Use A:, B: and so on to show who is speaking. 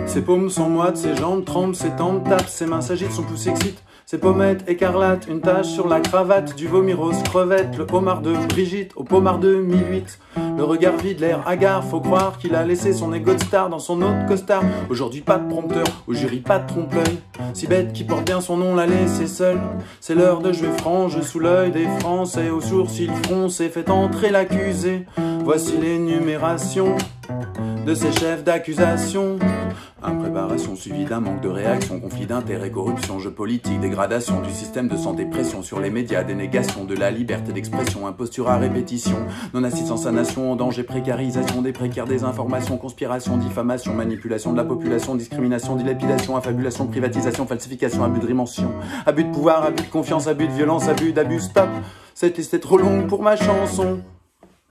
A: Ses paumes sont moites, ses jambes tremblent, ses tempes tapent, ses mains s'agitent, son pouce excite. Ses pommettes écarlates, une tache sur la cravate, du vomi rose crevette, le homard de Brigitte au pomard de 1008. Le regard vide, l'air hagard, faut croire qu'il a laissé son égo de star dans son autre costard. Aujourd'hui pas de prompteur, au jury pas de trompe-l'œil. Si bête qui porte bien son nom l'a laissé seul. C'est l'heure de jouer frange sous l'œil des Français, aux sourcils froncés, fait entrer l'accusé. Voici l'énumération de ces chefs d'accusation. Impréparation suivie d'un manque de réaction, conflit d'intérêts, corruption, jeu politique, dégradation du système de santé, pression sur les médias, dénégation de la liberté d'expression, imposture à répétition, non-assistance à nation, en danger, précarisation des précaires, désinformation, conspiration, diffamation, manipulation de la population, discrimination, dilapidation, affabulation, privatisation, falsification, abus de dimension, abus de pouvoir, abus de confiance, abus de violence, abus d'abus, stop, cette liste est trop longue pour ma chanson.